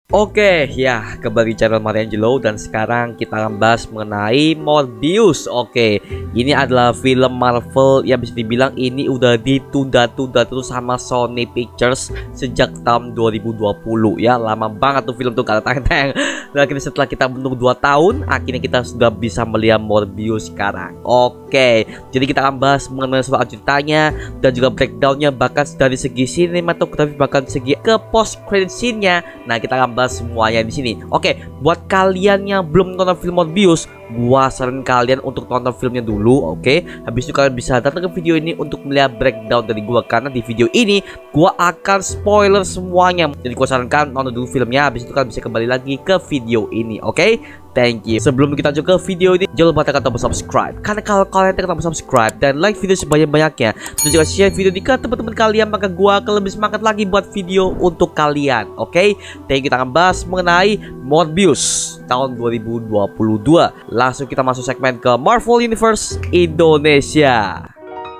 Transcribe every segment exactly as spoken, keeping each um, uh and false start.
Oke, ya, kembali channel Mariangelo dan sekarang kita akan bahas mengenai Morbius. Oke, ini adalah film Marvel yang bisa dibilang ini udah ditunda-tunda terus sama Sony Pictures sejak tahun dua ribu dua puluh ya. Lama banget tuh film tuh kata tayang-tayang. Dan akhirnya setelah kita menunggu dua tahun, akhirnya kita sudah bisa melihat Morbius sekarang. Oke, jadi kita akan bahas mengenai soal ceritanya dan juga breakdownnya, bahkan dari segi sinematografi, bahkan segi ke post credit scene-nya. Nah, kita akan bahas semuanya di sini. Oke, buat kalian yang belum nonton film Morbius, gua saran kalian untuk nonton filmnya dulu. Oke, habis itu kalian bisa datang ke video ini untuk melihat breakdown dari gua, karena di video ini gua akan spoiler semuanya. Jadi gua sarankan nonton dulu filmnya, habis itu kalian bisa kembali lagi ke video ini. Oke, thank you. Sebelum kita lanjut ke video ini, jangan lupa tekan tombol subscribe, karena kalau kalian tekan tombol subscribe dan like video sebanyak-banyaknya, dan juga share video ini ke teman-teman kalian, maka gua akan lebih semangat lagi buat video untuk kalian. Oke, thank you. Kita akan bahas mengenai Morbius tahun dua ribu dua puluh dua. Langsung kita masuk segmen ke Marvel Universe Indonesia.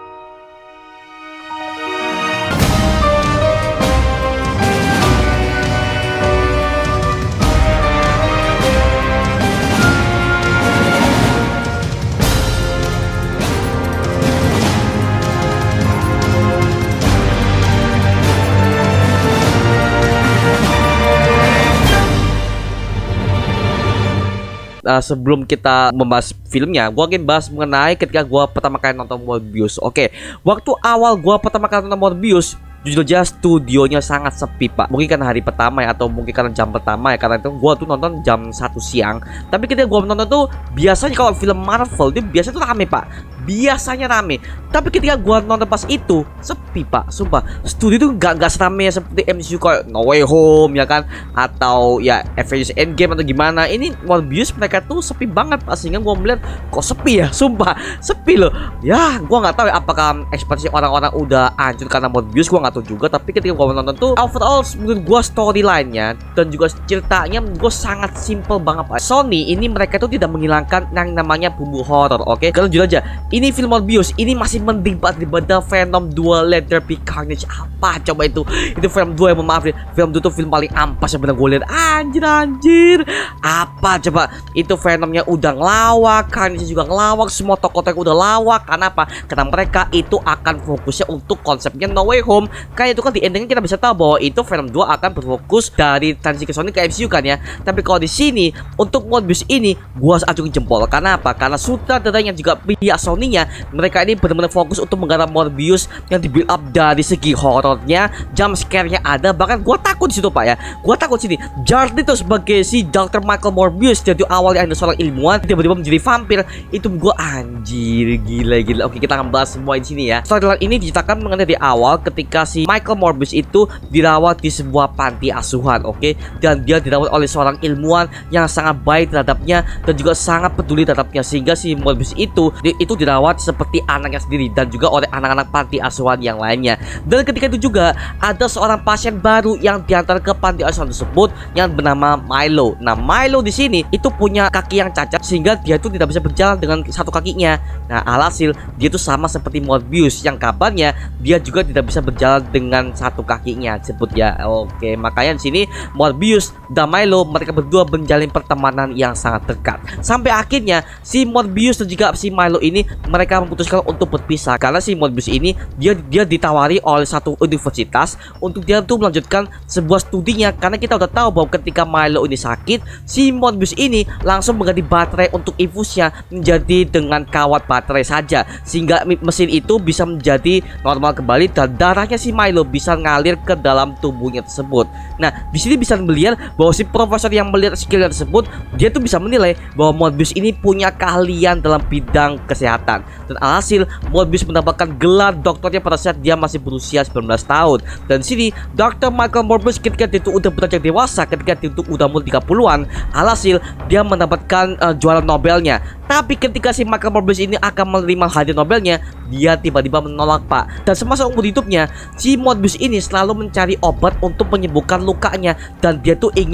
Nah, sebelum kita membahas filmnya, gue akan bahas mengenai ketika gue pertama kali nonton Morbius. Oke, waktu awal gue pertama kali nonton Morbius, jujur aja studionya sangat sepi, Pak. Mungkin karena hari pertama ya, atau mungkin karena jam pertama ya, karena itu gue tuh nonton jam satu siang. Tapi ketika gue nonton tuh, biasanya kalau film Marvel itu biasanya tuh rame, Pak. Biasanya rame. Tapi ketika gua nonton pas itu sepi, Pak. Sumpah, studio itu gak, gak serame seperti M C U kayak No Way Home ya kan, atau ya Avengers Endgame atau gimana. Ini Morbius mereka tuh sepi banget, Pak. Sehingga gua melihat kok sepi ya. Sumpah sepi loh. Ya gua nggak tahu ya, apakah ekspresi orang-orang udah hancur karena Morbius, gua nggak tahu juga. Tapi ketika gua nonton tuh, overall menurut gua storyline-nya dan juga ceritanya gua sangat simple banget, Pak. Sony ini mereka tuh tidak menghilangkan yang namanya bumbu horror. Oke, kalian jujur aja, ini film Morbius ini masih mending banget daripada Venom dua Let There Be Carnage. Apa coba itu? Itu film dua yang maaf ya, film dua tuh film paling ampas yang pernah gue lihat. Anjir anjir. Apa coba? Itu Venomnya udah ngelawak, Carnage juga ngelawak, semua tokoh-tokoh udah lawak. Karena apa? Karena mereka itu akan fokusnya untuk konsepnya No Way Home. Kayak itu kan di endingnya kita bisa tahu bahwa itu Venom dua akan berfokus dari transisi ke Sony ke M C U kan ya. Tapi kalau di sini untuk Morbius ini gua acungin jempol. Karena apa? Karena sutradaranya juga pihak Sony, mereka ini benar-benar fokus untuk menggarap Morbius yang di build up dari segi horornya, jump scare-nya ada. Bahkan gua takut di situ, Pak ya. Gua takut sini. Jared itu sebagai si dokter Michael Morbius dari awalnya ada seorang ilmuwan tiba-tiba menjadi vampir. Itu gua anjir, gila gila. Oke, kita akan bahas semua di sini ya. Storyline ini diceritakan mengenai di awal ketika si Michael Morbius itu dirawat di sebuah panti asuhan, oke? Dan dia dirawat oleh seorang ilmuwan yang sangat baik terhadapnya dan juga sangat peduli terhadapnya, sehingga si Morbius itu itu dirawat seperti anaknya sendiri dan juga oleh anak-anak panti asuhan yang lainnya. Dan ketika itu juga ada seorang pasien baru yang diantar ke panti asuhan tersebut yang bernama Milo. Nah, Milo di sini itu punya kaki yang cacat sehingga dia itu tidak bisa berjalan dengan satu kakinya. Nah, alhasil dia itu sama seperti Morbius yang kabarnya dia juga tidak bisa berjalan dengan satu kakinya sebut ya. Oke, makanya di sini Morbius dan Milo mereka berdua menjalin pertemanan yang sangat dekat. Sampai akhirnya si Morbius dan juga si Milo ini mereka memutuskan untuk berpisah karena si Morbius ini dia dia ditawari oleh satu universitas untuk dia tuh melanjutkan sebuah studinya. Karena kita udah tahu bahwa ketika Milo ini sakit, si Morbius ini langsung mengganti baterai untuk infusnya menjadi dengan kawat baterai saja, sehingga mesin itu bisa menjadi normal kembali dan darahnya si Milo bisa ngalir ke dalam tubuhnya tersebut. Nah, di sini bisa melihat bahwa si profesor yang melihat skillnya tersebut, dia tuh bisa menilai bahwa Morbius ini punya keahlian dalam bidang kesehatan. Dan alhasil Morbius mendapatkan gelar doktornya pada saat dia masih berusia sembilan belas tahun. Dan sini dokter Michael Morbius ketika dia itu udah beranjak dewasa, ketika dia itu udah umur tiga puluhan, alhasil dia mendapatkan uh, juara Nobelnya. Tapi ketika si Michael Morbius ini akan menerima hadiah Nobelnya, dia tiba-tiba menolak, Pak. Dan semasa umur hidupnya, si Morbius ini selalu mencari obat untuk menyembuhkan lukanya, dan dia tuh ingin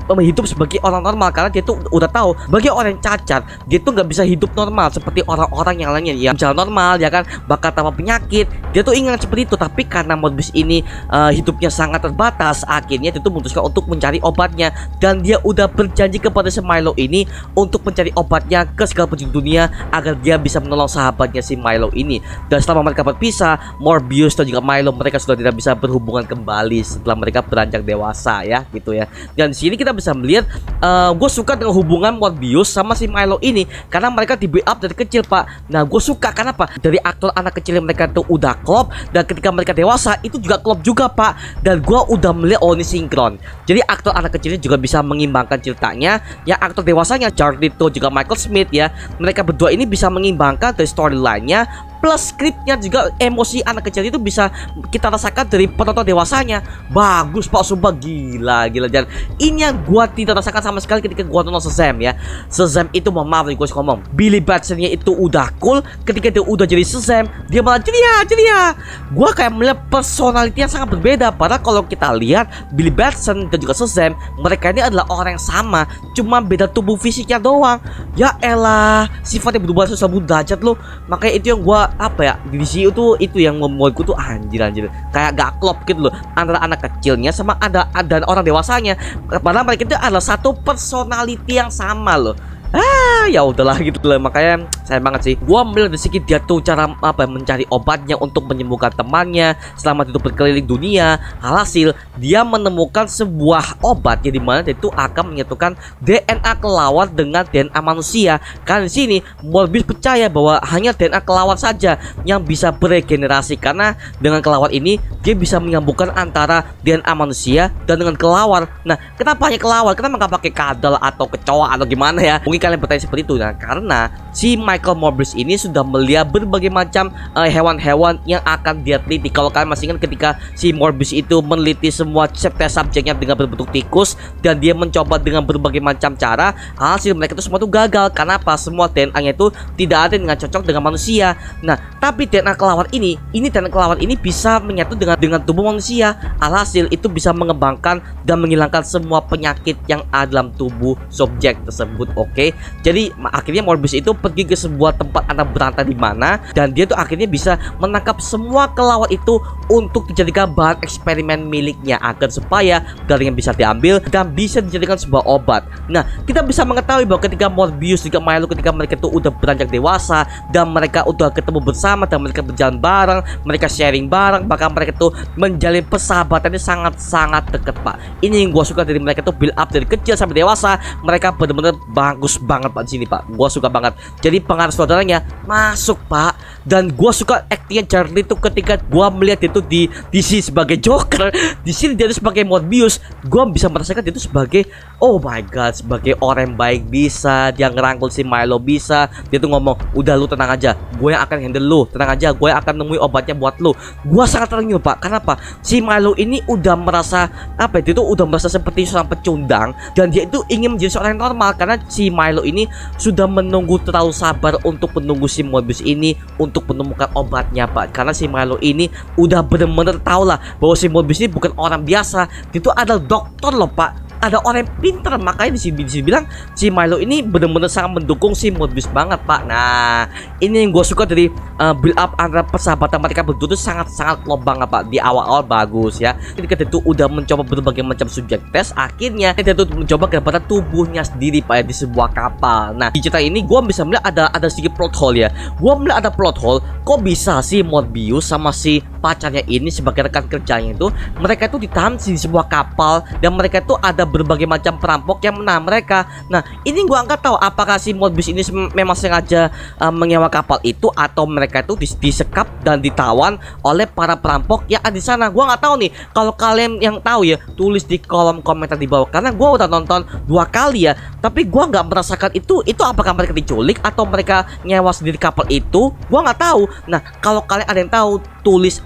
hidup sebagai orang normal karena dia tuh udah tahu bagi orang yang cacat dia tuh nggak bisa hidup normal seperti orang-orang yang lainnya yang jalan normal ya kan, bakal tanpa penyakit. Dia tuh ingat seperti itu, tapi karena Morbius ini uh, hidupnya sangat terbatas, akhirnya dia tuh memutuskan untuk mencari obatnya dan dia udah berjanji kepada si Milo ini untuk mencari obatnya ke segala penjuru dunia agar dia bisa menolong sahabatnya si Milo ini. Dan setelah mereka berpisah, Morbius dan juga Milo mereka sudah tidak bisa berhubungan kembali setelah mereka beranjak dewasa ya gitu ya. Dan di sini kita bisa melihat uh, gue suka dengan hubungan Morbius sama si Milo ini karena mereka di build up dari kecil pak. Nah gue suka karena apa, dari aktor anak kecil mereka tuh udah klop dan ketika mereka dewasa itu juga klop juga pak. Dan gue udah melihat oh ini sinkron, jadi aktor anak kecilnya juga bisa mengimbangkan ceritanya ya. Aktor dewasanya Jared Leto juga Michael Smith ya, mereka berdua ini bisa mengimbangkan dari storyline-nya plus skripnya juga. Emosi anak kecil itu bisa kita rasakan dari penonton dewasanya. Bagus pak, sumpah gila gila. Dan ini yang gua tidak rasakan sama sekali ketika gua nonton Shazam ya. Shazam itu mau maaf gue ngomong, Billy Batson-nya itu udah cool. Ketika dia udah jadi Shazam, dia malah ceria ceria. Gua kayak melihat personality yang sangat berbeda. Padahal kalau kita lihat Billy Batson dan juga Shazam, mereka ini adalah orang yang sama, cuma beda tubuh fisiknya doang. Ya elah, sifatnya berubah seratus derajat loh. Makanya itu yang gua apa ya, di D C U tuh itu yang membuatku tuh anjir anjir kayak gak klop gitu loh antara anak kecilnya sama ada dan orang dewasanya. Padahal mereka itu adalah satu personality yang sama loh. Ah ya udahlah gitu loh. Makanya sayang banget sih gua melihat dari segi dia tuh cara apa mencari obatnya untuk menyembuhkan temannya selama itu berkeliling dunia. Alhasil dia menemukan sebuah obat yang dimana dia itu akan menyatukan D N A kelawar dengan D N A manusia. Karena di sini Morbius percaya bahwa hanya D N A kelawar saja yang bisa beregenerasi, karena dengan kelawar ini dia bisa menyambungkan antara D N A manusia dan dengan kelawar. Nah kenapa hanya kelawar, kenapa nggak pakai kadal atau kecoa atau gimana ya? Mungkin kalian bertanya seperti itu. Nah karena si Michael Morbius ini sudah melihat berbagai macam hewan-hewan uh, yang akan dia teliti. Kalau kalian masih ingat ketika si Morbius itu meneliti semua tes subjeknya dengan berbentuk tikus dan dia mencoba dengan berbagai macam cara, hasil mereka itu semua itu gagal. Karena apa? Semua D N A-nya itu tidak ada dengan cocok dengan manusia. Nah tapi D N A kelawar ini, ini D N A kelawar ini bisa menyatu dengan dengan tubuh manusia. Alhasil itu bisa mengembangkan dan menghilangkan semua penyakit yang ada dalam tubuh subjek tersebut. Oke. Okay? Jadi akhirnya Morbius itu pergi ke sebuah tempat anak berantai di mana dan dia tuh akhirnya bisa menangkap semua kelawar itu untuk dijadikan bahan eksperimen miliknya agar supaya dari yang bisa diambil dan bisa dijadikan sebuah obat. Nah kita bisa mengetahui bahwa ketika Morbius juga Milo ketika mereka tuh udah beranjak dewasa dan mereka udah ketemu bersama dan mereka berjalan bareng, mereka sharing bareng, bahkan mereka tuh menjalin persahabatannya sangat-sangat dekat pak. Ini yang gue suka dari mereka tuh build up dari kecil sampai dewasa. Mereka benar-benar bagus banget pak di sini pak. Gua suka banget. Jadi pengaruh saudaranya masuk pak. Dan gua suka actingnya Jared Leto ketika gua melihat itu di D C sebagai Joker, di sini dia itu sebagai Morbius. Gua bisa merasakan dia itu sebagai oh my god, sebagai orang yang baik bisa. Dia ngerangkul si Milo bisa. Dia tuh ngomong udah lu tenang aja, gue yang akan handle lu. Tenang aja, gue yang akan nemuin obatnya buat lu. Gua sangat ternyuh pak. Kenapa? Si Milo ini udah merasa apa? Dia tuh udah merasa seperti seorang pecundang dan dia itu ingin menjadi seorang yang normal karena si Milo ini sudah menunggu terlalu sabar untuk menunggu si Morbius ini untuk menemukan obatnya pak. Karena si Milo ini udah bener-bener tahu lah bahwa si Morbius ini bukan orang biasa, dia itu adalah dokter loh pak. Ada orang yang pinter, makanya di sini, di sini bilang si Milo ini benar-benar sangat mendukung si Morbius banget pak. Nah ini yang gue suka dari uh, build up antara persahabatan mereka berdua itu sangat-sangat klop banget pak. Di awal-awal bagus ya, ketika dia tuh udah mencoba berbagai macam subjek tes, akhirnya dia tuh mencoba kedapatan tubuhnya sendiri pak ya, di sebuah kapal. Nah di cerita ini gue bisa melihat ada ada sedikit plot hole ya. Gue melihat ada plot hole, kok bisa si Morbius sama si pacarnya ini sebagai rekan kerjanya itu mereka itu ditahan di sebuah kapal dan mereka itu ada berbagai macam perampok yang menahan mereka. Nah ini gua nggak tahu apakah si Morbius ini memang sengaja uh, menyewa kapal itu atau mereka itu dis disekap dan ditawan oleh para perampok yang ada di sana. Gua nggak tahu nih. Kalau kalian yang tahu ya tulis di kolom komentar di bawah, karena gua udah nonton dua kali ya, tapi gua nggak merasakan itu. Itu apakah mereka diculik atau mereka nyewa sendiri kapal itu? Gua nggak tahu. Nah kalau kalian ada yang tahu, tulis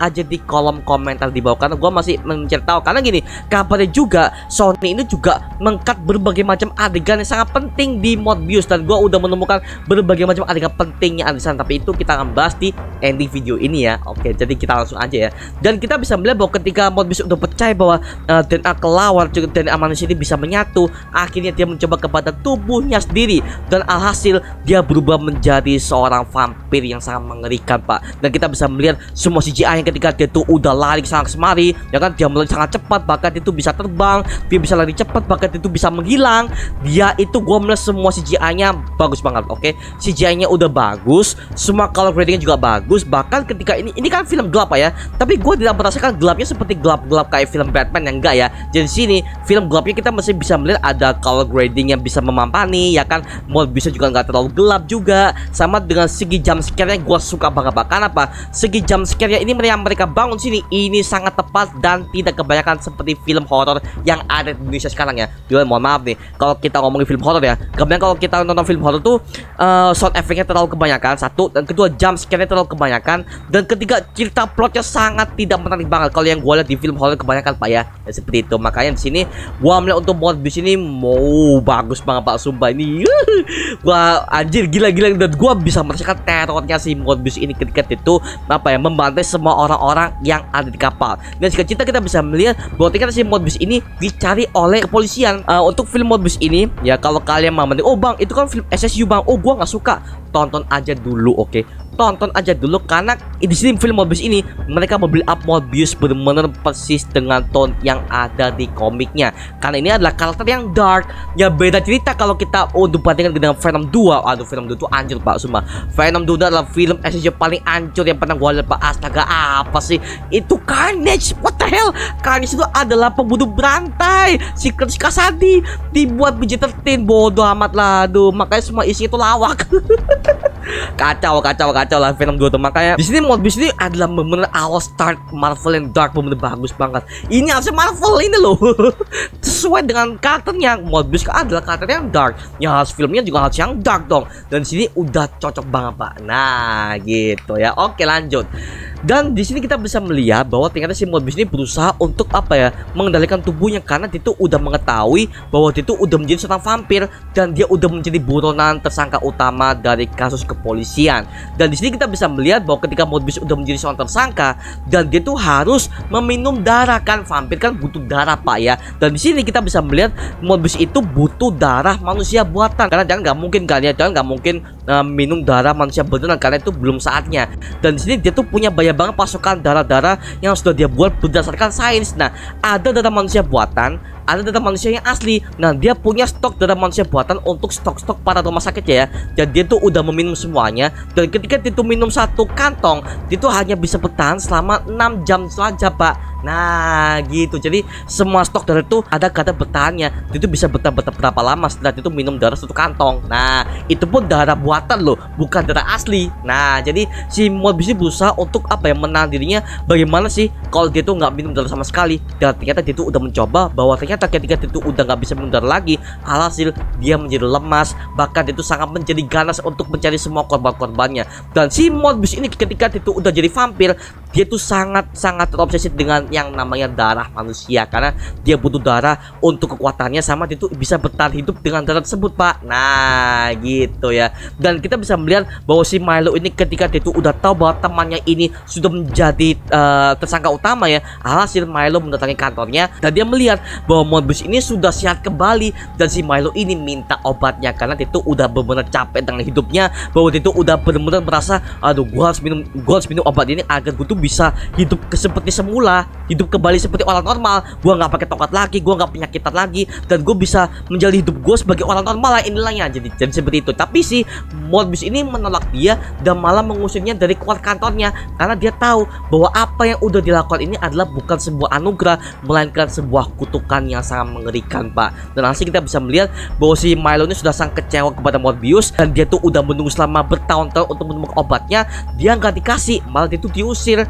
aja di kolom komentar di bawah, karena gue masih mencari tahu. Karena gini, kabarnya juga Sony ini juga mengkat berbagai macam adegan yang sangat penting di Morbius, dan gue udah menemukan berbagai macam adegan pentingnya adegan. Tapi itu kita akan bahas di ending video ini ya. Oke, jadi kita langsung aja ya. Dan kita bisa melihat bahwa ketika Morbius udah percaya bahwa uh, D N A kelawar juga D N A manusia ini bisa menyatu, akhirnya dia mencoba kepada tubuhnya sendiri, dan alhasil dia berubah menjadi seorang vampir yang sangat mengerikan, Pak. Dan kita bisa melihat semua C G I yang ketika dia tuh udah lari sangat kemari, ya kan, dia melari sangat cepat, bahkan itu bisa terbang, dia bisa lari cepat, bahkan itu bisa menghilang. Dia itu gua melihat semua C G I-nya bagus banget. Oke, C G I-nya udah bagus, semua color grading-nya juga bagus. Bahkan ketika ini ini kan film gelap, Pak ya, tapi gua tidak merasakan gelapnya seperti gelap-gelap kayak film Batman yang enggak ya. Jadi sini film gelapnya kita masih bisa melihat ada color grading yang bisa memampani, ya kan. Morbius juga nggak terlalu gelap juga. Sama dengan segi jump scare-nya gua suka banget, Pak. Karena apa? Segi jump scare-nya ini yang mereka bangun sini ini sangat tepat dan tidak kebanyakan seperti film horor yang ada di Indonesia sekarang ya. Jadi mohon maaf nih kalau kita ngomongin film horor ya. Kemudian kalau kita nonton film horor tuh uh, sound effect-nya terlalu kebanyakan, satu, dan kedua jump scare-nya terlalu kebanyakan, dan ketiga cerita plotnya sangat tidak menarik banget kalau yang gue lihat di film horor kebanyakan, Pak ya. Ya seperti itu. Makanya di sini gua melihat untuk Morbius ini mau bagus banget, Pak, sumpah ini. Gua anjir gila-gila, dan gua bisa merasakan terornya si Morbius ini ketika itu apa ya, membantai semua orang-orang yang ada di kapal. Dan jika kita kita bisa melihat bahwa ternyata si Morbius ini dicari oleh kepolisian. Uh, untuk film Morbius ini ya, kalau kalian mau mending, oh bang itu kan film S S U bang, oh gua nggak suka, tonton aja dulu, oke okay? Tonton aja dulu, karena di sini film Morbius ini mereka membeli up Morbius benar-benar persis dengan tone yang ada di komiknya. Karena ini adalah karakter yang dark, ya beda cerita kalau kita oh dibandingkan dengan Venom dua. Aduh, Venom dua itu anjir, Pak, sumpah. Venom dua adalah film S S J paling hancur yang pernah gue lihat, Pak. Astaga, apa sih itu? Carnage, what the hell? Carnage itu adalah pembunuh berantai, si Chris Kasadi dibuat B J thirteen, bodoh amat lah. Aduh, makanya semua isi itu lawak. Kacau, kacau, kacau lah Venom dua tuh. Makanya di sini Morbius ini adalah benar-benar awal start Marvel yang dark, benar-benar bagus banget. Ini harusnya Marvel ini loh. Sesuai dengan karakternya. Morbius adalah karakter yang dark, ya harus filmnya juga harus yang dark dong. Dan di sini udah cocok banget, Pak. Nah, gitu ya. Oke, lanjut. Dan di sini kita bisa melihat bahwa ternyata si Morbius ini berusaha untuk apa ya, mengendalikan tubuhnya, karena dia tuh udah mengetahui bahwa dia tuh udah menjadi seorang vampir dan dia udah menjadi buronan tersangka utama dari kasus kepolisian. Dan di sini kita bisa melihat bahwa ketika Morbius udah menjadi seorang tersangka dan dia tuh harus meminum darah, kan vampir kan butuh darah, Pak ya. Dan di sini kita bisa melihat Morbius itu butuh darah manusia buatan, karena jangan nggak mungkin kan ya, jangan nggak mungkin uh, minum darah manusia beneran karena itu belum saatnya. Dan di sini dia tuh punya banyak banget pasokan darah-darah yang sudah dia buat berdasarkan sains. Nah, ada darah manusia buatan, ada darah manusia yang asli. Nah, dia punya stok darah manusia buatan untuk stok-stok para rumah sakit ya. Jadi dia tuh udah meminum semuanya, dan ketika dia tuh minum satu kantong, dia tuh hanya bisa bertahan selama enam jam saja, Pak. Nah, gitu. Jadi semua stok darah itu ada kata bertahannya. Dia tuh bisa bertahan berapa lama setelah itu minum darah satu kantong. Nah, itu pun darah buatan loh, bukan darah asli. Nah, jadi si Morbius berusaha untuk apa ya, menahan dirinya. Bagaimana sih kalau dia tuh nggak minum darah sama sekali? Dan ternyata dia tuh udah mencoba, bahwa ternyata ketika dia tuh udah nggak bisa minum darah lagi, alhasil dia menjadi lemas. Bahkan dia tuh sangat menjadi ganas untuk mencari semua korban-korbannya. Dan si Morbius ini ketika dia tuh udah jadi vampir, dia tuh sangat-sangat terobsesi dengan yang namanya darah manusia, karena dia butuh darah untuk kekuatannya, sama dia tuh bisa bertahan hidup dengan darah tersebut, Pak. Nah, gitu ya. Dan kita bisa melihat bahwa si Milo ini ketika dia tuh udah tahu bahwa temannya ini sudah menjadi uh, tersangka utama ya, alhasil Milo mendatangi kantornya dan dia melihat bahwa Morbius ini sudah sehat kembali. Dan si Milo ini minta obatnya karena dia tuh udah benar-benar capek dengan hidupnya, bahwa dia tuh udah benar-benar merasa, aduh, gua harus minum gua harus minum obat ini agar gua tuh bisa hidup ke seperti semula, hidup kembali seperti orang normal. Gua nggak pakai tongkat lagi, gua nggak penyakitan lagi, dan gue bisa menjalani hidup gue sebagai orang normal lah inilahnya. Jadi jadi seperti itu. Tapi si Morbius ini menolak dia dan malah mengusirnya dari keluar kantornya, karena dia tahu bahwa apa yang udah dilakukan ini adalah bukan sebuah anugerah, melainkan sebuah kutukan yang sangat mengerikan, Pak. Dan hasil kita bisa melihat bahwa si Milo ini sudah sangat kecewa kepada Morbius, dan dia tuh udah menunggu selama bertahun-tahun untuk menemukan obatnya. Dia nggak dikasih, malah dia tuh diusir.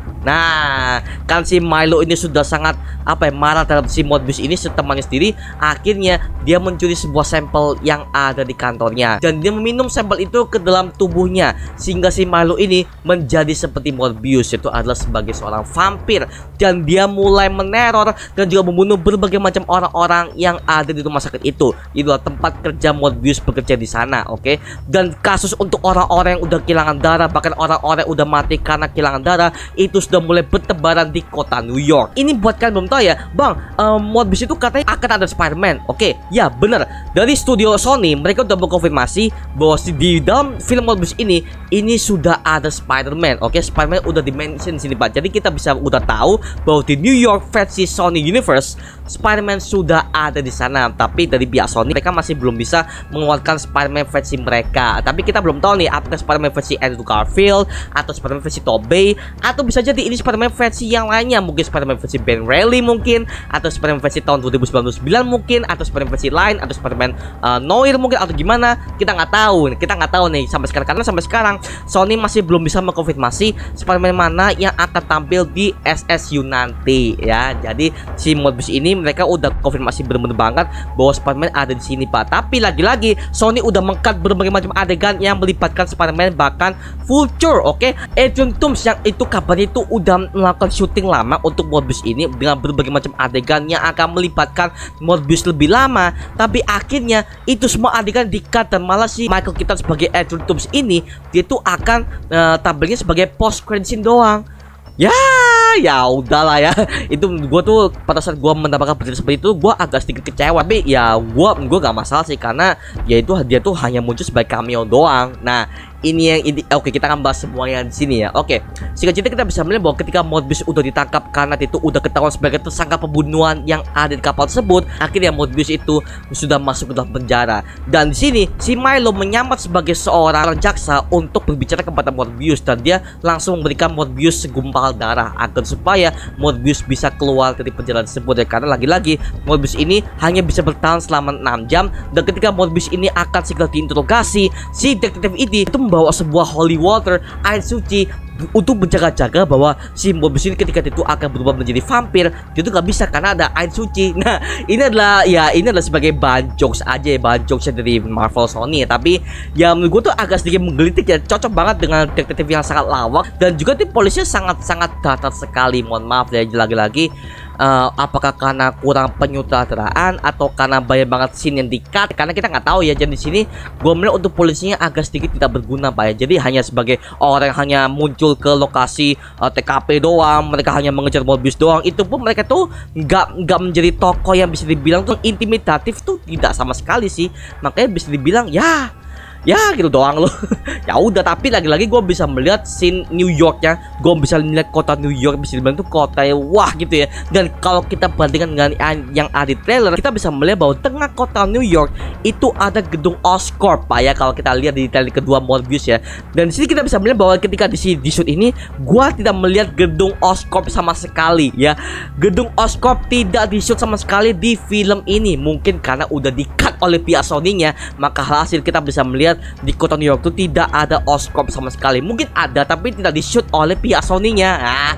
Nah, kan si Milo ini sudah sangat apa ya, marah terhadap si Morbius ini temannya sendiri. Akhirnya dia mencuri sebuah sampel yang ada di kantornya dan dia meminum sampel itu ke dalam tubuhnya, sehingga si Milo ini menjadi seperti Morbius, yaitu adalah sebagai seorang vampir. Dan dia mulai meneror dan juga membunuh berbagai macam orang-orang yang ada di rumah sakit itu. Itulah tempat kerja Morbius bekerja di sana, oke okay? Dan kasus untuk orang-orang yang udah kehilangan darah, bahkan orang-orang yang udah mati karena kehilangan darah, itu sudah mulai bertebaran di kota New York. Ini buat kalian belum tahu ya, Bang, um, Morbius itu katanya akan ada Spider-Man. Oke, okay, ya bener. Dari studio Sony mereka udah mengkonfirmasi bahwa di dalam film Morbius ini ini sudah ada Spider-Man. Oke, okay, Spider-Man udah di-mention sini, Pak. Jadi kita bisa udah tahu bahwa di New York versi Sony Universe Spider-Man sudah ada di sana. Tapi dari pihak Sony mereka masih belum bisa mengeluarkan Spider-Man versi mereka. Tapi kita belum tahu nih apakah Spider-Man versi Andrew Garfield atau Spider-Man versi Tobey, atau bisa jadi ini Spider-Man versi yang lainnya, mungkin Spider-Man versi Ben Reilly mungkin, atau Spider-Man versi tahun dua ribu sembilan belas mungkin, atau Spider-Man versi lain, atau Spider-Man uh, Noir mungkin, atau gimana, kita nggak tahu. Kita nggak tahu nih sampai sekarang, karena sampai sekarang Sony masih belum bisa mengkonfirmasi Spider-Man mana yang akan tampil di S S U nanti ya. Jadi si Morbius ini mereka udah konfirmasi bener-bener banget bahwa Spider-Man ada di sini, Pak. Tapi lagi-lagi Sony udah mengkat berbagai macam adegan yang melibatkan Spider-Man, bahkan Vulture, oke okay? Adrian Toomes yang itu kabarnya itu udah melakukan syuting lama untuk Morbius ini dengan berbagai macam adegan yang akan melibatkan Morbius lebih lama. Tapi akhirnya itu semua adegan di-cut dan malah si Michael Keaton sebagai Adrian Toomes ini dia tuh akan uh, tampilnya sebagai post credit scene doang. Ya, ya udahlah ya. Itu gue tuh pada saat gue mendapatkan berita seperti itu, gue agak sedikit kecewa. Tapi ya gue gue gak masalah sih, karena ya itu dia tuh hanya muncul sebagai cameo doang. Nah, ini yang ini oke, kita akan bahas semuanya di sini ya. Oke, singkat cerita kita bisa melihat bahwa ketika Morbius udah ditangkap karena itu udah ketahuan sebagai tersangka pembunuhan yang ada di kapal tersebut, akhirnya Morbius itu sudah masuk ke dalam penjara. Dan di sini si Milo menyamar sebagai seorang jaksa untuk berbicara kepada Morbius, dan dia langsung memberikan Morbius segumpal darah agar supaya Morbius bisa keluar dari penjara tersebut ya. Karena lagi-lagi Morbius ini hanya bisa bertahan selama enam jam, dan ketika Morbius ini akan segera diinterogasi, si detektif ini itu bawa sebuah holy water, air suci, untuk menjaga-jaga bahwa si Morbius ini ketika itu akan berubah menjadi vampir, dia itu nggak bisa karena ada air suci. Nah, ini adalah ya ini adalah sebagai bahan jokes aja ya, bahan jokes dari Marvel Sony ya. Tapi ya menurut gue tuh agak sedikit menggelitik ya, cocok banget dengan detektif yang sangat lawak, dan juga tim polisinya sangat-sangat datar sekali. Mohon maaf ya, lagi-lagi Uh, apakah karena kurang penyutradaraan atau karena banyak banget scene yang di-cut, karena kita nggak tahu ya. Jadi di sini gue melihat untuk polisinya agak sedikit tidak berguna, Pak ya. Jadi hanya sebagai orang yang hanya muncul ke lokasi uh, T K P doang, mereka hanya mengejar Morbius doang. Itu pun mereka tuh nggak nggak menjadi tokoh yang bisa dibilang tuh intimidatif tuh, tidak sama sekali sih. Makanya bisa dibilang ya ya gitu doang loh. Ya udah, tapi lagi-lagi gue bisa melihat scene New Yorknya, gue bisa melihat kota New York, bisa dibilang tuh kota yang wah gitu ya. Dan kalau kita bandingkan dengan yang ada di trailer, kita bisa melihat bahwa tengah kota New York itu ada gedung Oscorp, Pak ya, kalau kita lihat di trailer kedua Morbius ya. Dan di sini kita bisa melihat bahwa ketika di di shoot ini, gue tidak melihat gedung Oscorp sama sekali ya. Gedung Oscorp tidak di shoot sama sekali di film ini, mungkin karena udah di-cut oleh pihak Sony-nya, maka hasil kita bisa melihat di kota New York itu tidak ada Oscorp sama sekali. Mungkin ada tapi tidak di shoot oleh pihak Sony-nya.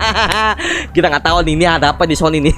Kita nggak tahu nih ini ada apa di Sony nih.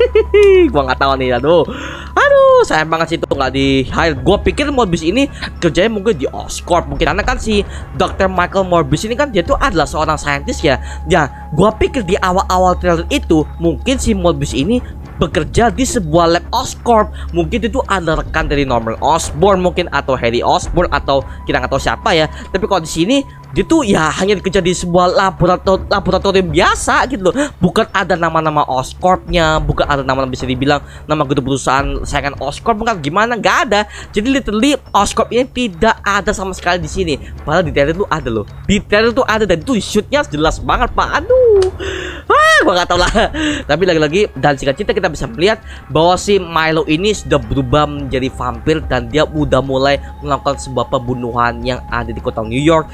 Gua nggak tahu nih, aduh aduh sayang banget sih itu nggak di hire. Gua pikir Morbius ini kerjanya mungkin di Oscorp mungkin, karena kan si dokter Michael Morbius ini kan dia tuh adalah seorang saintis ya. Ya gua pikir di awal-awal trailer itu mungkin si Morbius ini bekerja di sebuah lab Oscorp. Mungkin itu ada rekan dari Norman Osborn mungkin, atau Harry Osborn, atau kita nggak tahu siapa ya. Tapi kalau di sini dia tuh ya hanya bekerja di sebuah laborator laboratorium biasa gitu loh. Bukan ada nama-nama Oscorpnya, bukan ada nama-nama bisa dibilang nama gedung perusahaan saingan Oscorp, bukan gimana, nggak ada. Jadi literally Oscorp ini tidak ada sama sekali di sini. Padahal di trailer tuh ada loh. Di trailer tuh ada, dan itu shootnya jelas banget, Pak. Aduh, ah, gua nggak tahu lah. Tapi lagi-lagi dan singkat cerita kita bisa melihat bahwa si Milo ini sudah berubah menjadi vampir, dan dia udah mulai melakukan sebuah pembunuhan yang ada di kota New York, dan dia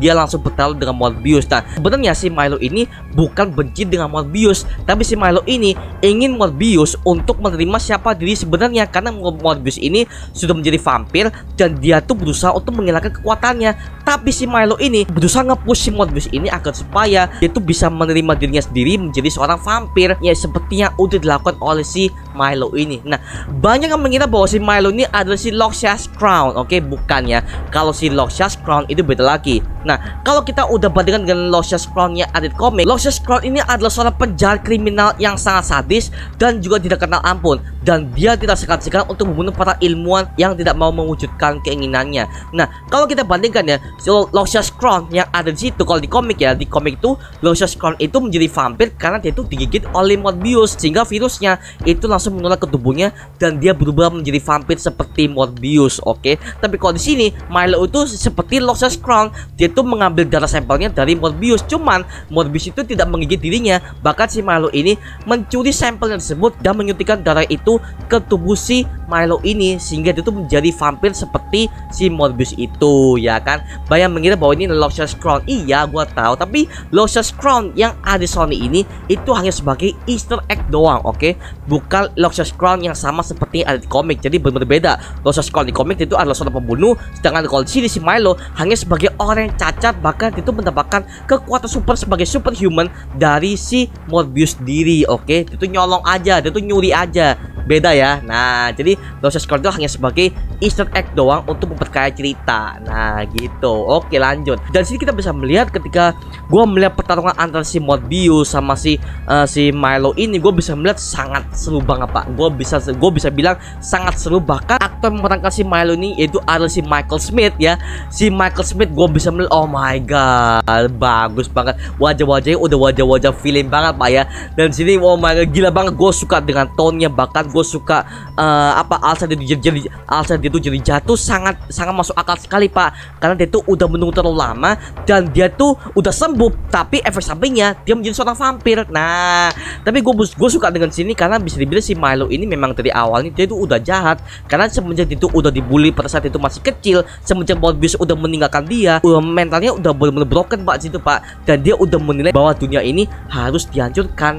dia langsung bertarung dengan Morbius. Nah, sebenarnya si Milo ini bukan benci dengan Morbius, tapi si Milo ini ingin Morbius untuk menerima siapa diri sebenarnya, karena Morbius ini sudah menjadi vampir dan dia tuh berusaha untuk menghilangkan kekuatannya. Tapi si Milo ini berusaha nge-push si Morbius ini agar supaya dia tuh bisa menerima dirinya sendiri menjadi seorang vampir, ya seperti yang udah dilakukan oleh si Milo ini. Nah, banyak yang mengira bahwa si Milo ini adalah si Lucius Crown. Oke, bukannya. Kalau si Lucius Crown itu beda lagi. Nah, kalau kita udah bandingkan dengan Lucius Crown yang ada di komik, Lucius Crown ini adalah seorang penjahat kriminal yang sangat sadis dan juga tidak kenal ampun, dan dia tidak segan-segan untuk membunuh para ilmuwan yang tidak mau mewujudkan keinginannya. Nah, kalau kita bandingkan ya, si Lucius Crown yang ada di situ, kalau di komik ya, di komik itu Lucius Crown itu menjadi vampir karena dia itu digigit oleh Morbius, sehingga virusnya itu langsung menular ke tubuhnya dan dia berubah menjadi vampir seperti Morbius. Oke, tapi kalau di sini Milo itu seperti Lucius Crown, dia itu mengambil darah sampelnya dari Morbius, cuman Morbius itu tidak menggigit dirinya, bahkan si Milo ini mencuri sampelnya tersebut dan menyuntikkan darah itu ke tubuh si Milo ini, sehingga dia itu menjadi vampir seperti si Morbius itu, ya kan? Banyak mengira bahwa ini Lucius Crown. Iya, gua tahu, tapi Lucius Crown yang ada di Sony ini itu hanya sebagai Easter egg doang, oke? Okay? Bukan Lucius Crown yang sama seperti ada di komik. Jadi berbeda. Lucius Crown di komik itu adalah seorang pembunuh, sedangkan kalau di sini si Milo hanya sebagai orang yang cacat, bahkan itu mendapatkan kekuatan super sebagai superhuman dari si Morbius sendiri, oke? Okay? Itu nyolong aja, dia tuh nyuri aja. Beda ya. Nah, jadi Lucius Crown itu hanya sebagai Easter egg doang untuk memperkaya cerita. Nah, gitu. Oke, lanjut. Dan sini kita bisa melihat ketika gue melihat pertarungan antara si Morbius sama si uh, si Milo ini, gue bisa melihat sangat seru banget, Pak. Gue bisa gue bisa bilang sangat seru. Bahkan aktor yang memerankan si Milo ini yaitu adalah si Michael Smith ya. Si Michael Smith gue bisa melihat, oh my god, bagus banget. Wajah-wajahnya udah wajah-wajah film banget, Pak ya. Dan sini oh my god, gila banget. Gue suka dengan tone-nya, bahkan gue suka uh, apa alasan dia jadi alasan dia tuh jadi jatuh sangat sangat masuk akal sekali, Pak, karena dia tuh udah menunggu terlalu lama dan dia tuh udah sembuh, tapi efek sampingnya dia menjadi seorang vampir. Nah, tapi gue gue suka dengan sini karena bisa dibilang si Milo ini memang dari awalnya dia tuh udah jahat, karena semenjak itu udah dibully pada saat itu masih kecil, semenjak Morbius udah meninggalkan dia, udah mentalnya udah benar-benar broken, Pak, situ, Pak, dan dia udah menilai bahwa dunia ini harus dihancurkan.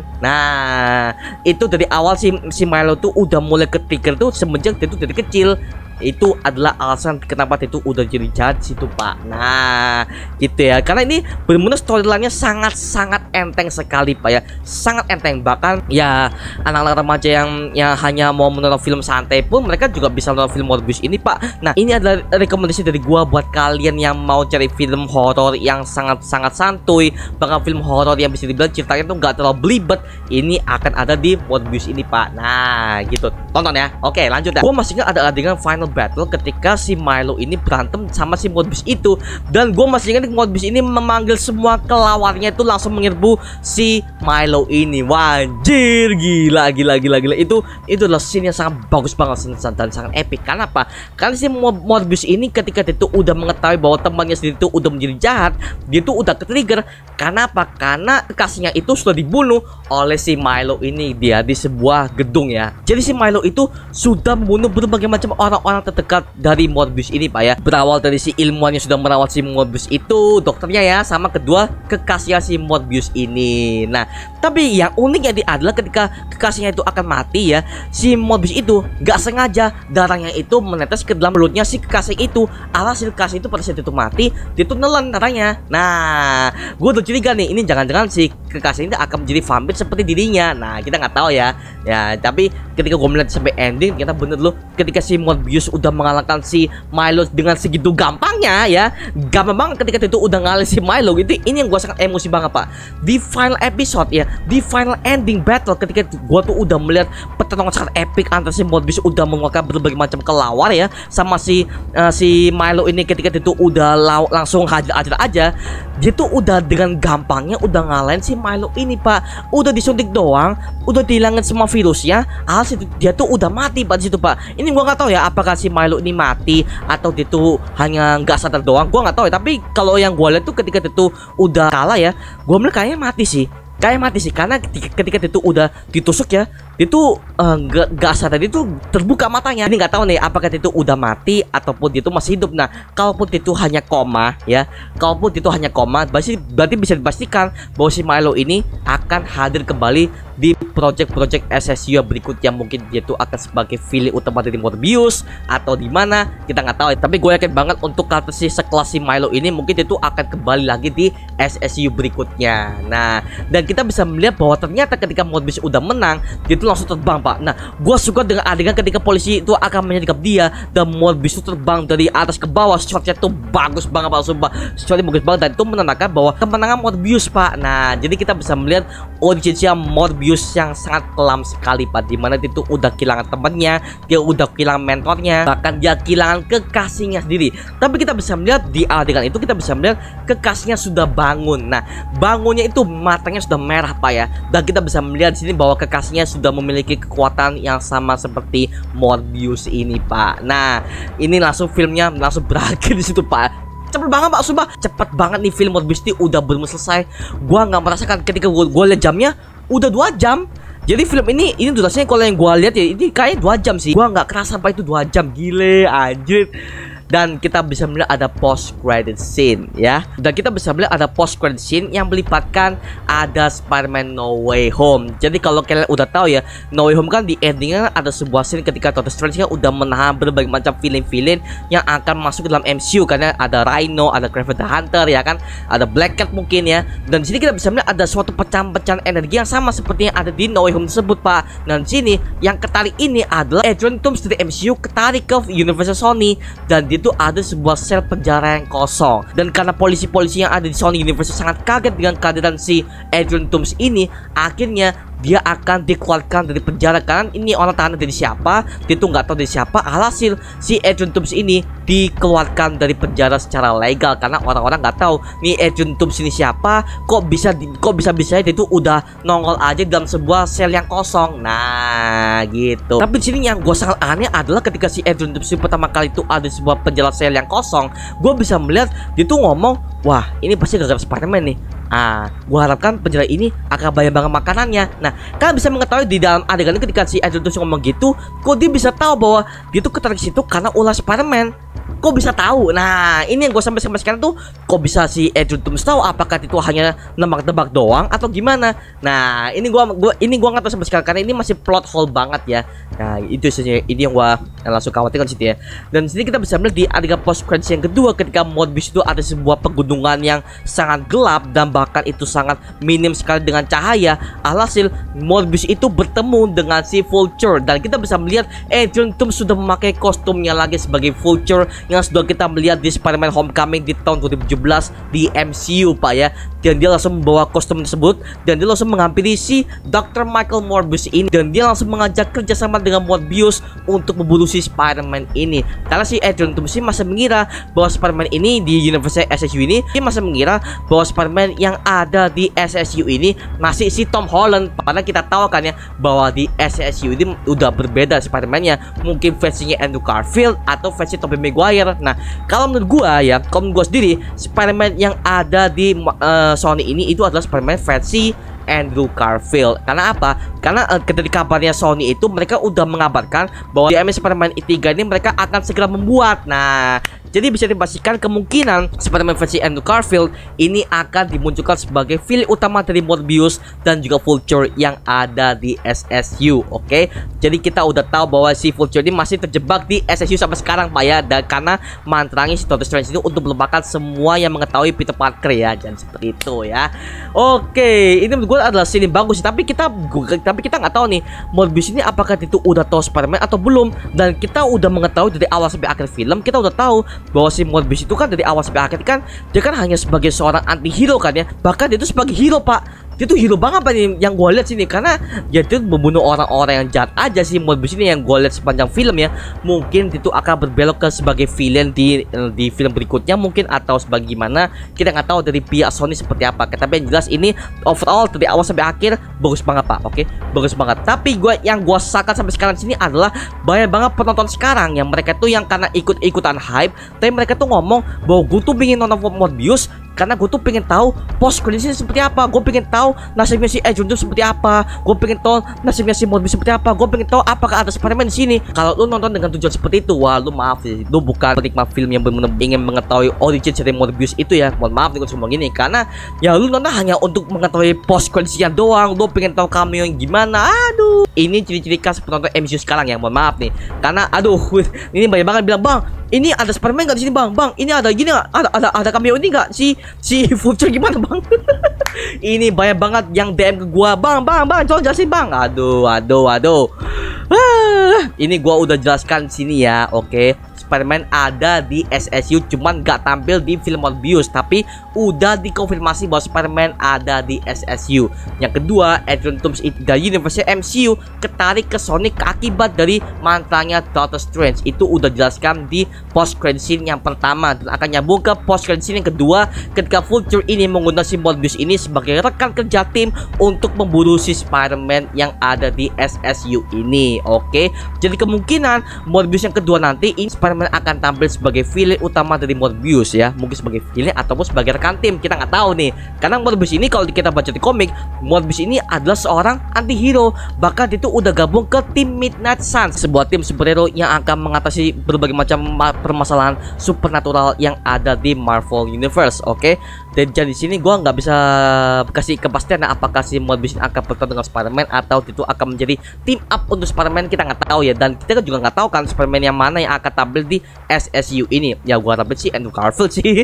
Nah, itu dari awal si si Milo tuh udah mulai ke trigger tuh semenjak dia tuh dari kecil. Itu adalah alasan kenapa dia itu udah jadi jahat situ, Pak. Nah, gitu ya. Karena ini benar-benar storyline-nya sangat-sangat enteng sekali, Pak ya. Sangat enteng. Bahkan ya anak-anak remaja yang yang hanya mau menonton film santai pun mereka juga bisa nonton film Morbius ini, Pak. Nah, ini adalah rekomendasi dari gua buat kalian yang mau cari film horor yang sangat-sangat santuy, bahkan film horor yang bisa dibilang ceritanya tuh nggak terlalu belibet. Ini akan ada di Morbius ini, Pak. Nah, gitu. Tonton ya. Oke, lanjut ya. Gua masih ingat ada adegan final battle ketika si Milo ini berantem sama si Morbius itu, dan gue masih ingat Morbius ini memanggil semua kelawarnya itu langsung menyerbu si Milo ini. Wajir, gila gila gila gila. Itu itu adalah scene yang sangat bagus banget dan sangat epic. Karena apa? Karena si Morbius ini ketika dia tuh udah mengetahui bahwa temannya sendiri itu udah menjadi jahat, dia tuh udah ke-trigger. Karena apa? Karena kekasihnya itu sudah dibunuh oleh si Milo ini, dia di sebuah gedung ya. Jadi si Milo itu sudah membunuh berbagai macam orang-orang terdekat dari Morbius ini, Pak ya. Berawal dari si ilmuwan yang sudah merawat si Morbius itu, dokternya ya, sama kedua kekasihnya si Morbius ini. Nah, tapi yang uniknya adalah ketika kekasihnya itu akan mati ya, si Morbius itu gak sengaja darahnya itu menetes ke dalam mulutnya si kekasih itu. Alas si kekasih itu pada saat itu mati, dia tuh nelen darahnya. Nah, gue udah curiga nih, ini jangan-jangan si kekasih ini akan menjadi vampir seperti dirinya. Nah, kita nggak tahu ya. Ya, tapi ketika gue melihat sampai ending, ternyata bener loh, ketika si Morbius udah mengalahkan si Milo dengan segitu gampangnya ya, gampang banget ketika itu udah ngalahin si Milo gitu. Ini yang gue sangat emosi banget, Pak. Di final episode ya, di final ending battle, ketika gue tuh udah melihat pertarungan sangat epic antara si Morbius udah mengeluarkan berbagai macam kelawar ya, sama si uh, si Milo ini ketika itu udah langsung hajar-hajar aja, dia tuh udah dengan gampangnya udah ngalahin si Milo ini, Pak. Udah disuntik doang, udah dihilangin semua virusnya, alhasil dia tuh udah mati, Pak, di situ, Pak. Ini gua nggak tahu ya apakah si Milo ini mati atau dia tuh hanya nggak sadar doang, gua nggak tahu ya. Tapi kalau yang gua lihat tuh ketika dia tuh udah kalah ya, gua melihat kayaknya mati sih. kayak mati sih, karena ketika, ketika itu udah ditusuk ya, itu nggak uh, nggak sadar, itu terbuka matanya. Ini nggak tahu nih apakah itu udah mati ataupun itu masih hidup. Nah, kalaupun itu hanya koma ya, kalaupun itu hanya koma, berarti berarti bisa dipastikan bahwa si Milo ini akan hadir kembali di project-project S S U berikutnya. Mungkin dia itu akan sebagai villain utama dari Morbius atau di mana kita nggak tahu ya. Tapi gue yakin banget untuk karakter si sekelas si Milo ini mungkin itu akan kembali lagi di S S U berikutnya. Nah, dan kita bisa melihat bahwa ternyata ketika Morbius udah menang, dia itu langsung terbang, Pak. Nah, gue suka dengan adegan ketika polisi itu akan menyergap dia dan Morbius itu terbang dari atas ke bawah. Shotnya tuh bagus banget, Pak. Sumpah, shotnya bagus banget dan itu menandakan bahwa kemenangan Morbius, Pak. Nah, jadi kita bisa melihat originnya Morbius yang sangat kelam sekali, Pak. Dimana dia itu udah kehilangan temannya, dia udah kehilangan mentornya, bahkan dia kehilangan kekasihnya sendiri. Tapi kita bisa melihat di adegan itu kita bisa melihat kekasihnya sudah bangun. Nah, bangunnya itu matanya sudah merah, Pak ya. Dan kita bisa melihat di sini bahwa kekasihnya sudah memiliki kekuatan yang sama seperti Morbius ini, Pak. Nah, ini langsung filmnya langsung berakhir di situ, Pak. Cepet banget, Pak, sumpah. Cepet banget nih film Morbius ini udah belum selesai. Gua nggak merasakan ketika gua, gua lihat jamnya udah dua jam. Jadi film ini ini durasinya kalau yang gua lihat ya ini kayak dua jam sih. Gua nggak kerasa sampai itu dua jam. Gile anjir. Dan kita bisa melihat ada post credit scene ya. Dan kita bisa melihat ada post credit scene yang melibatkan ada Spider-Man No Way Home. Jadi kalau kalian udah tahu ya, No Way Home kan di endingnya ada sebuah scene ketika Doctor Strange kan udah menahan berbagai macam villain-villain yang akan masuk ke dalam M C U. Karena ada Rhino, ada Kraven the Hunter ya kan, ada Black Cat mungkin ya. Dan di sini kita bisa melihat ada suatu pecahan-pecahan energi yang sama seperti yang ada di No Way Home tersebut, Pak. Dan di sini yang ketarik ini adalah Adrian Toomes dari M C U ketarik ke Universal Sony, dan di itu ada sebuah sel penjara yang kosong. Dan karena polisi-polisi yang ada di Sony Universe sangat kaget dengan kehadiran si Adrian Toomes ini, akhirnya dia akan dikeluarkan dari penjara. Karena ini orang tahanan dari siapa, dia tuh nggak tahu dari siapa. Alhasil si Adrian Toomes ini dikeluarkan dari penjara secara legal karena orang-orang nggak tahu nih Adrian Toomes ini siapa, kok bisa di, kok bisa bisa dia itu udah nongol aja dalam sebuah sel yang kosong. Nah gitu. Tapi di sini yang gue sangat aneh adalah ketika si Adrian Toomes pertama kali itu ada sebuah penjara sel yang kosong, gue bisa melihat dia tuh ngomong, wah ini pasti gara-gara Spider-Man nih. Ah, gua harapkan penjara ini akan banyak banget makanannya. Nah, kalian bisa mengetahui di dalam adegan ini ketika si Adrian Toomes ngomong gitu, kok dia bisa tahu bahwa dia tuh ketarik situ karena ulah Spider-Man. Kok bisa tahu? Nah, ini yang gue sampai sampai sekarang tuh, kok bisa si Adrian Toomes tahu? Apakah itu hanya nebak-nebak doang atau gimana? Nah, ini gua gua ini gua nggak tahu sampai sekarang karena ini masih plot hole banget ya. Nah, itu saja ini yang gua langsung khawatirkan situ ya. Dan di sini kita bisa melihat di adegan post credits yang kedua ketika Morbius itu ada sebuah pegunungan yang sangat gelap dan bahkan itu sangat minim sekali dengan cahaya. Alhasil Morbius itu bertemu dengan si Vulture dan kita bisa melihat Adrian Toomes sudah memakai kostumnya lagi sebagai Vulture yang sudah kita melihat di Spider-Man Homecoming di tahun dua ribu tujuh belas di M C U, Pak ya. Dan dia langsung membawa kostum tersebut dan dia langsung menghampiri si dokter Michael Morbius ini dan dia langsung mengajak kerjasama dengan Morbius untuk membunuh si Spider-Man ini. Karena si Adrian Toomes masih mengira bahwa Spider-Man ini di universe S S U ini, dia masih mengira bahwa Spider-Man yang ada di S S U ini masih si Tom Holland. Karena kita tahu kan ya bahwa di S S U ini udah berbeda Spider-Man-nya, mungkin versinya Andrew Garfield atau versi Tobey Maguire. Nah, kalau menurut gua ya, kalau menurut gua sendiri, Spider-Man yang ada di uh, Sony ini itu adalah Spider-Man versi Andrew Garfield. Karena apa? Karena uh, ketika kabarnya Sony itu mereka udah mengabarkan bahwa di Spider-Man tiga ini mereka akan segera membuat. Nah, jadi bisa dipastikan kemungkinan Spider-Man versi Andrew Garfield ini akan dimunculkan sebagai villain utama dari Morbius dan juga Vulture yang ada di S S U. Oke, okay? Jadi kita udah tahu bahwa si Vulture ini masih terjebak di S S U sampai sekarang, Pak ya. Dan karena mantranya si Doctor Strange itu untuk melupakan semua yang mengetahui Peter Parker ya, jangan seperti itu ya. Oke, okay. Ini menurut gue adalah scene bagus, tapi kita tapi kita nggak tahu nih Morbius ini apakah itu udah tahu Spider-Man atau belum. Dan kita udah mengetahui dari awal sampai akhir film, kita udah tahu bahwa si Morbius itu kan dari awal sampai akhir kan dia kan hanya sebagai seorang anti-hero kan ya. Bahkan dia itu sebagai hero, Pak. Dia tuh hero banget apa nih yang gue lihat sini, karena dia tuh membunuh orang-orang yang jahat aja sih Morbius ini yang gue lihat sepanjang film ya. Mungkin itu akan berbelok ke sebagai villain di di film berikutnya mungkin, atau sebagaimana kita nggak tahu dari pihak Sony seperti apa. Tapi yang jelas ini overall dari awal sampai akhir bagus banget, Pak. Oke, bagus banget. Tapi gue yang gue sakat sampai sekarang sini adalah banyak banget penonton sekarang yang mereka tuh yang karena ikut-ikutan hype, tapi mereka tuh ngomong bahwa gue tuh pengen nonton Morbius karena gue tuh pengen tahu post credit seperti apa. Gue pengen tahu nasibnya si Agent tuh seperti apa. Gue pengen tahu nasibnya si Morbius seperti apa. Gue pengen tahu apakah ada Spider-Man di sini. Kalau lu nonton dengan tujuan seperti itu, wah lu maaf sih, lu bukan penikmat film yang benar-benar ingin mengetahui origin dari Morbius itu ya. Mohon maaf nih gue cuma gini, karena ya lu nonton hanya untuk mengetahui post creditnya doang. Lu pengen tahu cameo yang gimana. Aduh, ini ciri-ciri khas penonton M C U sekarang ya. Mohon maaf nih, karena aduh ini banyak banget bilang, bang ini ada Spider-Man nggak di sini bang, bang ini ada gini nggak, ada ada ada cameo ini nggak si si Vulture gimana bang. Ini banyak banget yang D M ke gua, bang bang bang coba jelasin bang. Aduh aduh aduh ah, ini gua udah jelaskan sini ya. Oke, Spider-Man ada di S S U, cuman nggak tampil di film Morbius, tapi udah dikonfirmasi bahwa Spider-Man ada di S S U. Yang kedua, Adrian Toomes dari Universe M C U ketarik ke Sonic akibat dari mantannya Doctor Strange. Itu udah jelaskan di post credit scene yang pertama, dan akan nyambung ke post credit scene yang kedua ketika Vulture ini menggunakan si Morbius ini sebagai rekan kerja tim untuk memburu si Spider-Man yang ada di S S U ini. Oke, jadi kemungkinan Morbius yang kedua nanti ini Spider-Man akan tampil sebagai villain utama dari Morbius ya, mungkin sebagai villain ataupun sebagai rekan tim, kita nggak tahu nih. Karena Morbius ini kalau kita baca di komik, Morbius ini adalah seorang anti-hero, bahkan itu udah gabung ke tim Midnight Suns, sebuah tim superhero yang akan mengatasi berbagai macam permasalahan supernatural yang ada di Marvel Universe. Oke, dan jadi di sini gue nggak bisa kasih kepastian apakah si Morbius akan bertemu dengan Spider-Man atau itu akan menjadi team up untuk Spider-Man, kita nggak tahu ya. Dan kita juga nggak tahu kan Spider-Man yang mana yang akan tampil di S S U ini. Ya gue harapin sih Andrew Garfield sih.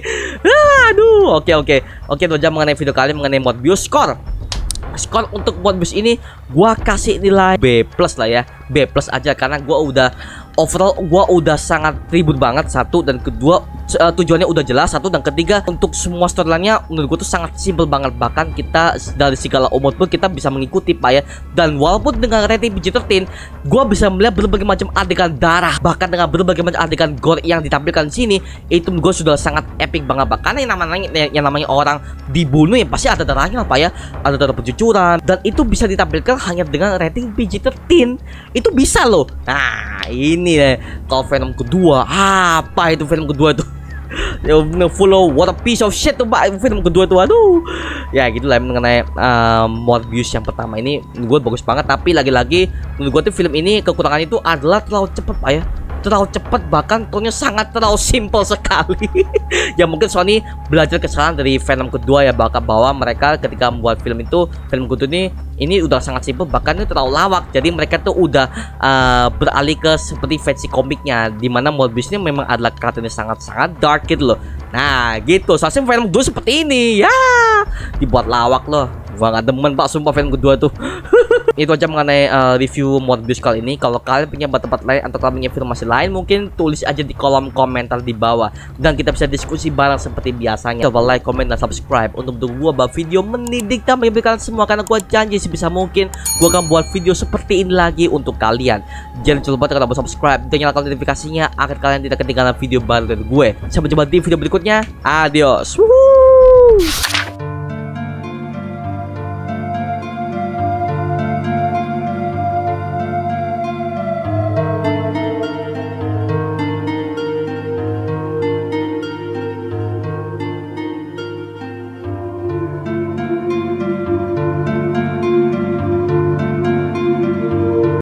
Aduh, oke oke oke itu aja mengenai video kali mengenai Morbius. Skor skor untuk Morbius ini gua kasih nilai B plus lah ya, B plus aja, karena gua udah overall gua udah sangat ribut banget, satu, dan kedua uh, tujuannya udah jelas, satu, dan ketiga untuk semua storyline-nya menurut gua tuh sangat simple banget, bahkan kita dari segala umur pun kita bisa mengikuti pak ya. Dan walaupun dengan rating P G tiga belas gua bisa melihat berbagai macam adegan darah, bahkan dengan berbagai macam adegan gore yang ditampilkan di sini, itu gua sudah sangat epic banget, bahkan yang namanya yang namanya orang dibunuh ya pasti ada darahnya pak ya, ada darah pencucuran, dan itu bisa ditampilkan hanya dengan rating P G tiga belas. Itu bisa loh. Nah ini nih, kalau Venom kedua, apa itu Venom kedua tuh? Ya follow, what a piece of shit tuh pak, film kedua tuh, aduh. Ya gitulah mengenai uh, Morbius yang pertama ini, gue bagus banget, tapi lagi-lagi menurut gue tuh film ini kekurangan itu adalah terlalu cepet pak ya, terlalu cepat, bahkan tonnya sangat terlalu simple sekali. Ya mungkin Sony belajar kesalahan dari Venom kedua ya, bahkan bahwa mereka ketika membuat film itu, film kedua ini ini udah sangat simple, bahkan itu terlalu lawak. Jadi mereka tuh udah uh, beralih ke seperti versi komiknya, dimana Morbius ini memang adalah karakternya sangat-sangat dark gitu loh. Nah gitu, soalnya Venom kedua seperti ini ya, dibuat lawak loh. Gua gak demen pak, sumpah film kedua tuh. Itu aja mengenai uh, review Morbius kali ini. Kalau kalian punya tempat lain atau kalian punya informasi lain, mungkin tulis aja di kolom komentar di bawah, dan kita bisa diskusi bareng seperti biasanya. Coba like, comment, dan subscribe untuk mendukung gua buat video mendidik dan menghibur kalian semua, karena gua janji sebisa mungkin gua akan buat video seperti ini lagi untuk kalian. Jangan lupa tekan tombol subscribe dan nyalakan notifikasinya agar kalian tidak ketinggalan video baru dari gue. Sampai jumpa di video berikutnya. Adios. Woohoo!